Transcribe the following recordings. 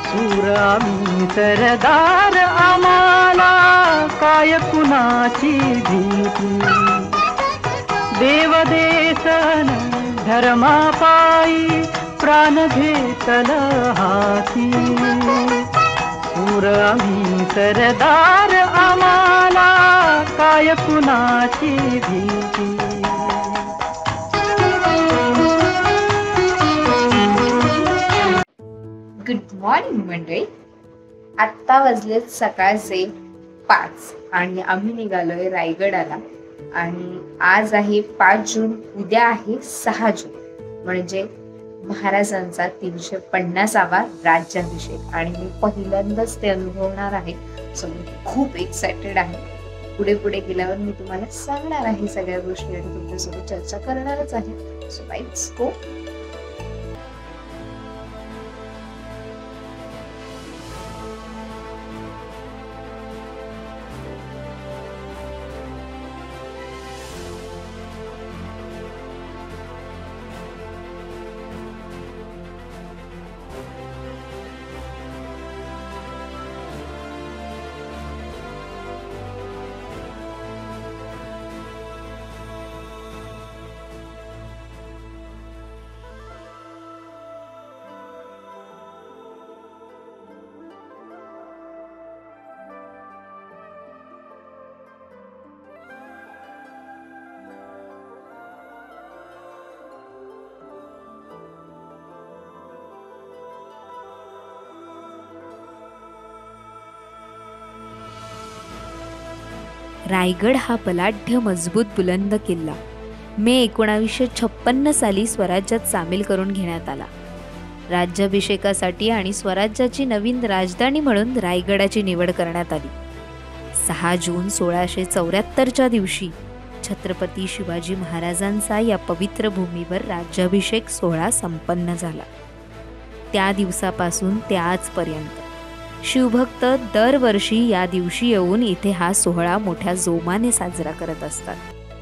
सूर आम्ही सरदार, आम्हाला काय कुणाची भीती. देवदेशन धर्मापायी प्राण घेतल हाती. सूर आम्ही सरदार, आम्हाला काय कुणाची भीती. गुड मॉर्निंग मंडळी. आत्ता वाजलेत सकाळचे 5 आणि आम्ही निघालोय रायगडाला. आणि आज आहे 5 जून, उद्या आहे 6 जून, म्हणजे महाराजांचा 350वा राज्याभिषेक. आणि मी पहिल्यांदाच ते अनुभवणार आहे. सो मी खूप एक्सायटेड आहे. पुढे पुढे गेल्यावर मी तुम्हाला सांगणार आहे सगळ्या गोष्टी आणि तुमच्यासोबत चर्चा करणारच आहे. So let's go. रायगड हा बलाढ्य मजबूत बुलंद किल्ला मे 1956 साली स्वराज्यात सामील करून घेण्यात आला. राज्याभिषेकासाठी आणि स्वराज्याची नवीन राजधानी म्हणून रायगडाची निवड करण्यात आली. 6 जून 1674च्या दिवशी छत्रपती शिवाजी महाराजांचा या पवित्र भूमीवर राज्याभिषेक सोहळा संपन्न झाला. त्या दिवसापासून ते आजपर्यंत शिवभक्त दरवर्षी या दिवशी येऊन इथे हा सोहळा मोठ्या जोमाने साजरा करत असतात.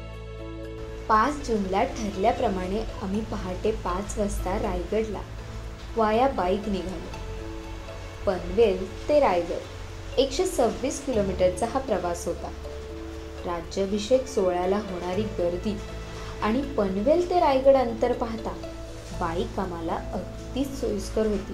5 जूनला ठरल्याप्रमाणे आम्ही पहाटे 5 वाजता रायगडला वाया बाईक निघालो. पनवेल ते रायगड 126 किलोमीटरचा हा प्रवास होता. राज्याभिषेक सोहळ्याला होणारी गर्दी आणि पनवेल ते रायगड अंतर पाहता बाईक आम्हाला अगदीच सोयीस्कर होती.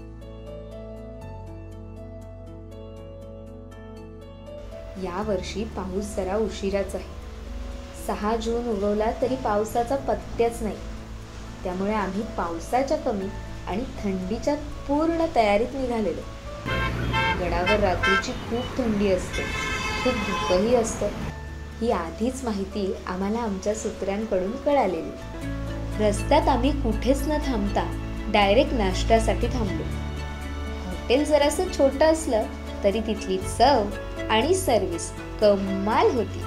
यावर्षी पाऊस जरा उशिराच आहे. 6 जून उगवला तरी पावसाचा पत्त्याच नाही. त्यामुळे आम्ही पावसाच्या कमी आणि थंडीच्या पूर्ण तयारीत निघालेलो. गडावर रात्रीची खूप थंडी असते, खूप धुकंही असतं. ही आधीच माहिती आम्हाला आमच्या सूत्रांकडून कळालेली. रस्त्यात आम्ही कुठेच न थांबता डायरेक्ट नाश्त्यासाठी थांबलो. हॉटेल जरासं छोटं असलं तरी तिथली चव आणि सर्व्हिस कमाल होती.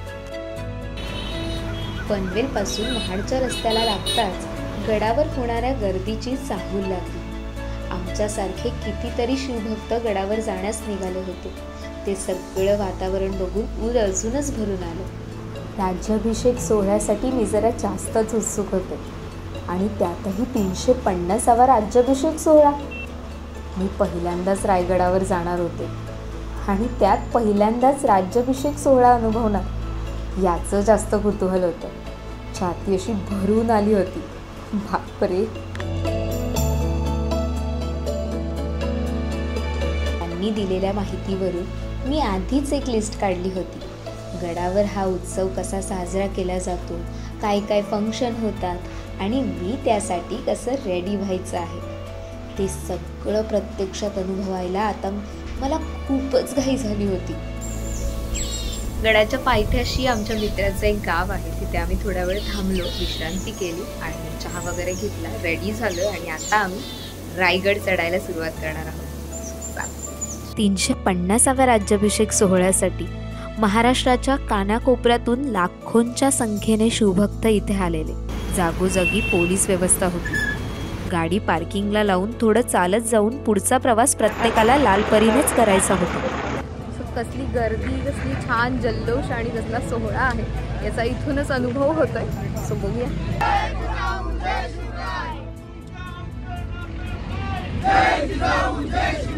पनवेल पासून महाडच्या रस्त्याला लागताच गडावर होणाऱ्या गर्दीची चाहूल लागली. आमच्यासारखे कितीतरी शिवभक्त गडावर जाण्यास निघाले होते. ते सगळं वातावरण बघून ऊर अजूनच भरून आलं. राज्याभिषेक सोहळ्यासाठी मी जरा जास्तच उत्सुक होते आणि त्यातही 350वा राज्याभिषेक सोहळा. मी पहिल्यांदाच रायगडावर जाणार होते आणि त्यात पहिल्यांदाच राज्याभिषेक सोहळा अनुभवणार याचं जास्त कुतूहल होतं. छाती अशी भरून आली होती. बापरे. त्यांनी दिलेल्या माहितीवरून मी आधीच एक लिस्ट काढली होती. गडावर हा उत्सव कसा साजरा केला जातो, काय काय फंक्शन होतात आणि मी त्यासाठी कसं रेडी व्हायचं आहे ते सगळं प्रत्यक्षात अनुभवायला आता मला खूपच घाई झाली होती. गडाच्या पायथ्याशी आमच्या मित्राचं एक गाव आहे. तिथे आम्ही थोडा वेळ थांबलो, विश्रांती केली आणि चहा वगैरे घेतला, रेडी झालो आणि आता आम्ही रायगड चढायला सुरुवात करणार आहोत. 350व्या राज्याभिषेक सोहळ्यासाठी महाराष्ट्राच्या कानाकोपऱ्यातून लाखोंच्या संख्येने शिवभक्त इथे आलेले. जागोजागी पोलीस व्यवस्था होती. गाडी पार्किंगला लावून थोडं चालत जाऊन पुढचा प्रवास प्रत्येकाला लालपरीनेच करायचा होता. कसली गर्दी, कसली छान जल्लोष आणि कसला सोहळा आहे याचा इथूनच अनुभव होतोय. सो बघूया. जय जिजाऊ जय शिवराय.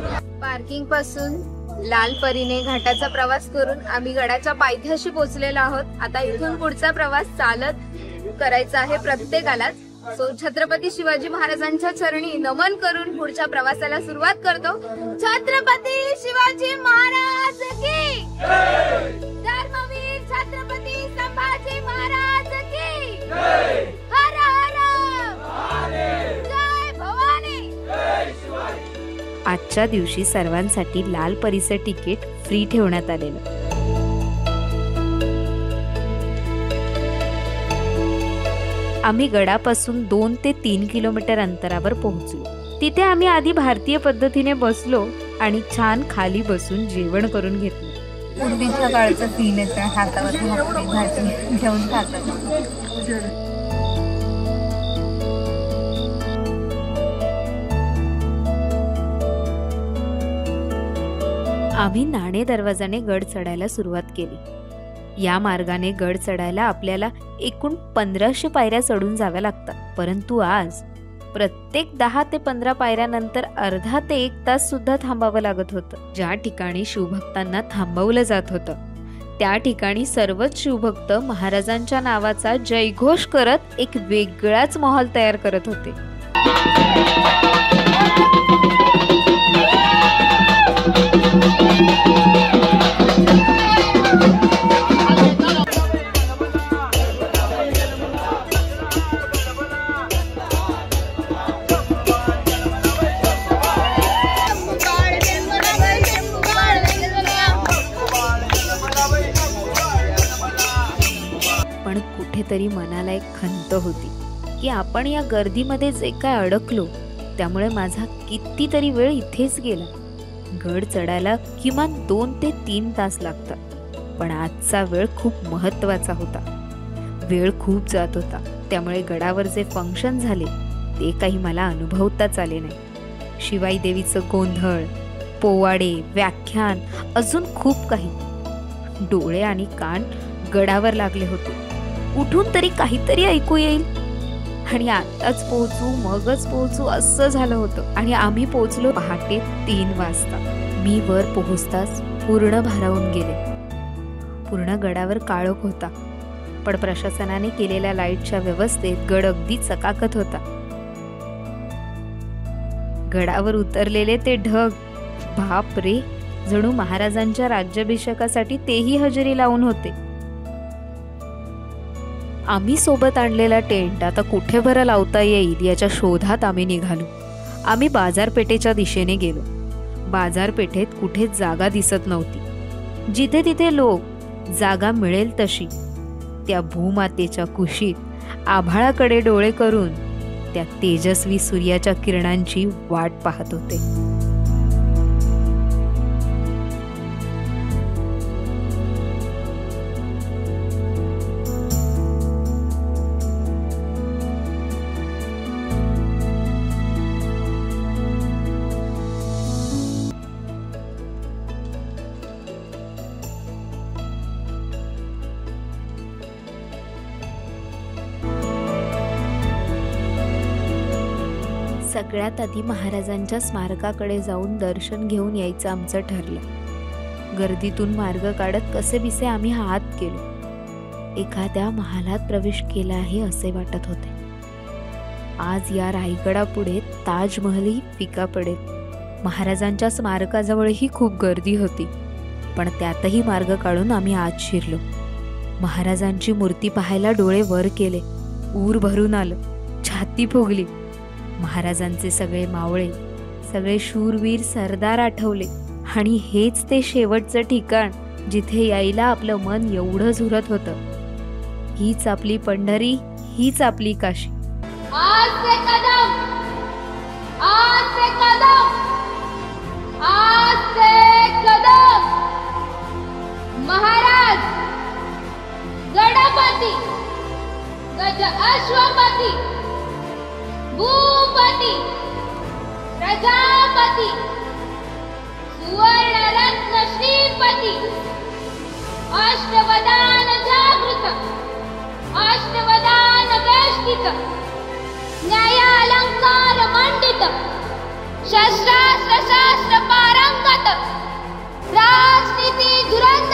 पार्किंग पासून लालपरीने घाटाचा प्रवास करून आम्ही गडाच्या पायथ्याशी पोहोचलेलो आहोत. आता इथून पुढचा प्रवास चालत करायचा आहे प्रत्येकालाच. सो छत्रपती शिवाजी महाराजांच्या चरणी नमन करून पुढच्या प्रवासाला सुरुवात करतो. छत्रपती शिवाजी महाराज की धर्मवीर छत्रपती संभाजी महाराज की हर हर जय भवानी. आजच्या दिवशी सर्वांसाठी लाल परीचे तिकीट फ्री ठेवण्यात आलेलं. आम्ही गडापासून 2 ते 3 किलोमीटर अंतरावर पोहोचलो. तिथे आम्ही आधी भारतीय पद्धतीने बसलो आणि छान खाली बसून जेवण करून घेतलं. पूर्वीच्या काळचं सीन येतं, हातावर भाकरी घेऊन खातात. आम्ही नाणे दरवाजाने गड चढायला सुरुवात केली. या मार्गाने गड चढायला आपल्याला एकूण 1500 पायऱ्या चढून जाव्या लागतात. परंतु आज प्रत्येक 10 ते 15 पायऱ्यानंतर अर्धा ते 1 तास सुद्धा थांबावं लागत होतं. ज्या ठिकाणी शिवभक्तांना थांबवलं जात होतं त्या ठिकाणी सर्वच शिवभक्त महाराजांच्या नावाचा जयघोष करत एक वेगळाच माहोल तयार करत होते. पण कुठेतरी मनाला एक खंत होती की आपण या गर्दीमध्ये जे काय अडकलो त्यामुळे माझा कितीतरी वेळ इथेच गेला. गड चढायला किमान 2 ते 3 तास लागतात. पण आजचा वेळ खूप महत्त्वाचा होता. वेळ खूप जात होता, त्यामुळे गडावर जे फंक्शन झाले ते काही मला अनुभवताच आले नाही. शिवाई देवीचं गोंधळ, पोवाडे, व्याख्यान, अजून खूप काही. डोळे आणि कान गडावर लागले होते. उठून तरी काहीतरी ऐकू येईल आणि आताच पोहोचू मगच पोहोचू असं झालं होतं. आणि आम्ही पोहोचलो पहाटे 3 वाजता. मी वर पोहोचताच पूर्ण भारावून गेले. पूर्ण गडावर काळोख होता, पण प्रशासनाने केलेल्या लाईटच्या व्यवस्थेत गड अगदी चकाकत होता. गडावर उतरलेले ते ढग, बाप रे, जणू महाराजांच्या राज्याभिषेकासाठी तेही हजेरी लावून होते. आम्ही सोबत आणलेला टेंट आता कुठे बरं लावता येईल याच्या शोधात आम्ही निघालो. आम्ही बाजारपेठेच्या दिशेने गेलो. बाजारपेठेत कुठेच जागा दिसत नव्हती. जिथे तिथे लोक जागा मिळेल तशी त्या भूमातेच्या कुशीत आभाळाकडे डोळे करून त्या तेजस्वी सूर्याच्या किरणांची वाट पाहत होते. सगळ्यात आधी महाराजांच्या स्मारकाकडे जाऊन दर्शन घेऊन यायचं आमचं ठरलं. गर्दीतून मार्ग काढत कसेबिसे आम्ही आत गेलो. एखाद्या महालात प्रवेश केला आहे असे वाटत होते. आज या रायगडापुढे ताजमहलही फिका पडेल. महाराजांच्या स्मारकाजवळही खूप गर्दी होती, पण त्यातही मार्ग काढून आम्ही आत शिरलो. महाराजांची मूर्ती पाहायला डोळे वर केले. ऊर भरून आलं, छाती फुगली. महाराजांचे सगळे मावळे, सगळे शूरवीर सरदार आठवले. आणि हेच ते शेवटचं ठिकाण जिथे यायला आपलं मन एवढं झुरत होतं. हीच आपली पंढरी, हीच आपली काशी. आज से कदम, आज से कदम, आज से कदम. महाराज गणपती, गज अश्वपती, भूपती, प्रजापती, सुवर्ण रत्न श्रीपती, अष्टवदान जागृत, अष्टवदान वेष्टित,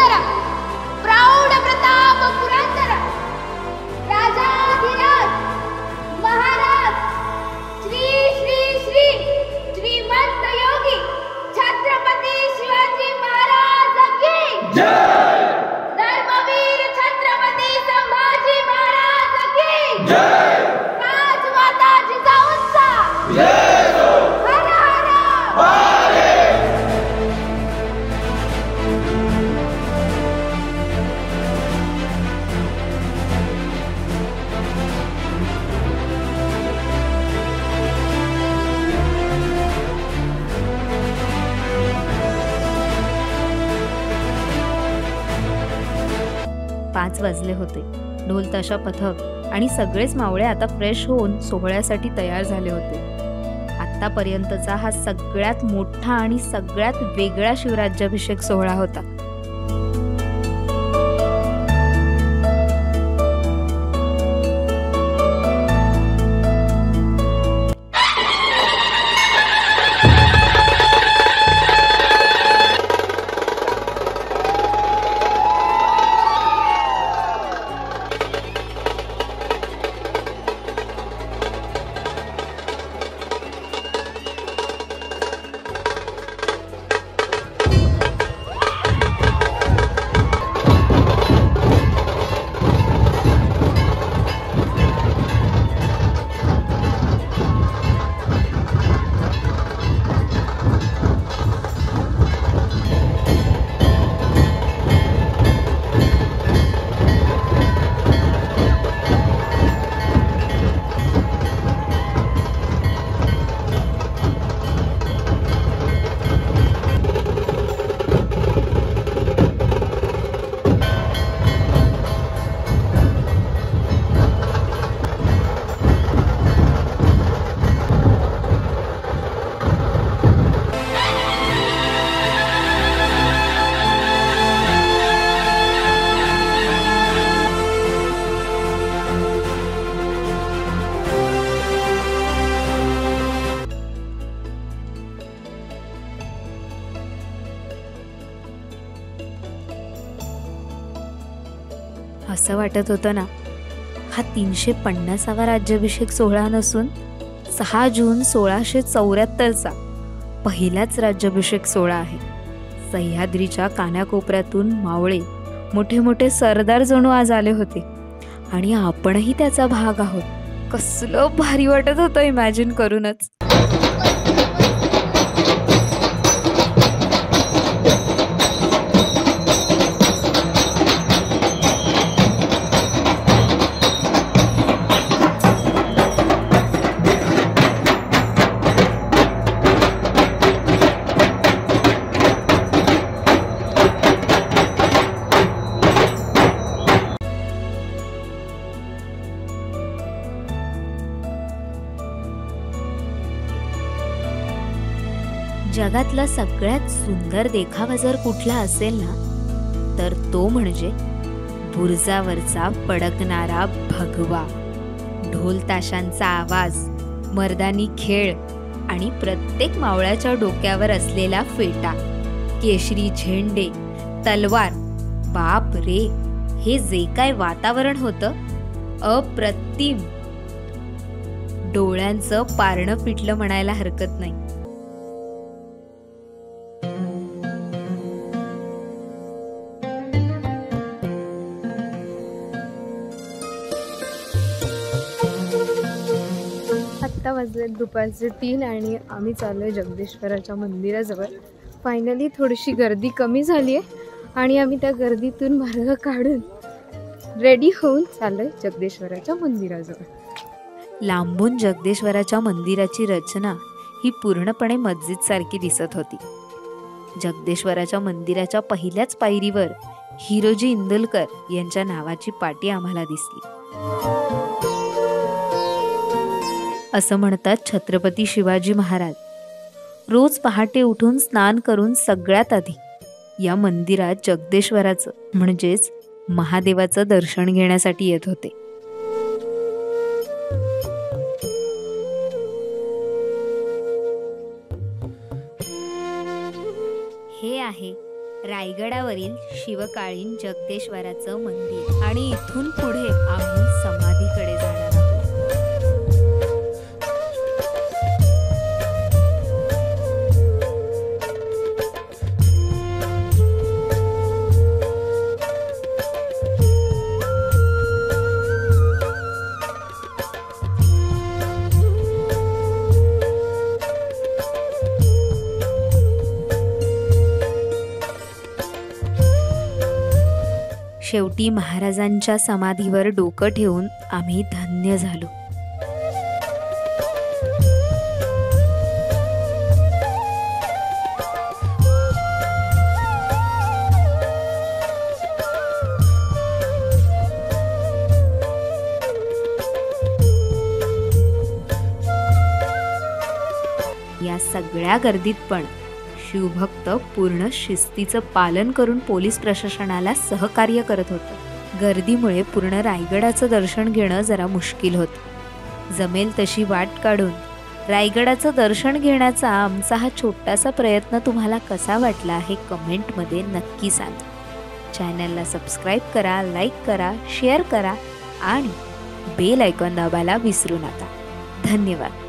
पुरंदर, प्रौढ प्रताप पुरंदर, राजाधिराज महाराज श्री श्री श्री श्रीमंत योगी छत्रपती शिवाजी महाराज की जय, धर्मवीर छत्रपती संभाजी महाराज की जय, राजमाता जिजाऊंचा जय हो, हर हर पाच वाजले होते. ढोल ताशा पथक आणि सगळेच मावळे आता फ्रेश होऊन सोहळ्यासाठी तयार झाले होते. आतापर्यंतचा हा सगळ्यात मोठा आणि सगळ्यात वेगळा शिवराज्याभिषेक सोहळा होता. असं वाटत होतं ना, हा 350वा राज्याभिषेक सोहळा नसून 6 जून 1674चा पहिलाच राज्याभिषेक सोहळा आहे. सह्याद्रीच्या कानाकोपऱ्यातून मावळे, मोठे मोठे सरदार जणू आज आले होते आणि आपणही त्याचा भाग आहोत. कसलं भारी वाटत होतं इमॅजिन करूनच. जगातला सगळ्यात सुंदर देखावा जर कुठला असेल ना, तर तो म्हणजे बुरुजावरचा फडकणारा भगवा, ढोल ताशांचा आवाज, मर्दानी खेळ आणि प्रत्येक मावळ्याच्या डोक्यावर असलेला फेटा, केशरी झेंडे, तलवार. बाप रे, हे जे काय वातावरण होतं, अप्रतिम. डोळ्यांचं पारणं पिटलं म्हणायला हरकत नाही. आत्ता वाजले दुपारचे 3 आणि आम्ही चाललोय जगदीश्वराच्या मंदिराजवळ. फायनली थोडीशी गर्दी कमी झाली आहे आणि आम्ही त्या गर्दीतून मार्ग काढून रेडी होऊन चाललोय जगदीश्वराच्या मंदिराजवळ. लांबून जगदीश्वराच्या मंदिराची रचना ही पूर्णपणे मस्जिद सारखी दिसत होती. जगदीश्वराच्या मंदिराच्या पहिल्याच पायरीवर हिरोजी इंदुलकर यांच्या नावाची पाटी आम्हाला दिसली. असं म्हणतात छत्रपती शिवाजी महाराज रोज पहाटे उठून स्नान करून सगळ्यात आधी या मंदिरात जगदीश्वराचं म्हणजेच महादेवाचं दर्शन घेण्यासाठी येत होते. हे आहे रायगडावरील शिवकालीन जगदेश्वराचं मंदिर आणि इथून पुढे आम्ही समाधीकडे जाणार आहोत. शेवटी महाराजांच्या समाधीवर डोकं ठेवून आम्ही धन्य झालो. या सगळ्या गर्दीत पण शिवभक्त पूर्ण शिस्तीचं पालन करून पोलीस प्रशासनाला सहकार्य करत होते. गर्दीमुळे पूर्ण रायगडाचं दर्शन घेणं जरा मुश्किल होतं. जमेल तशी वाट काढून रायगडाचं दर्शन घेण्याचा आमचा हा छोटासा प्रयत्न तुम्हाला कसा वाटला हे कमेंटमध्ये नक्की सांगा. चॅनलला सबस्क्राईब करा, लाईक करा, शेअर करा आणि बेल आयकॉन दाबायला विसरू नका. धन्यवाद.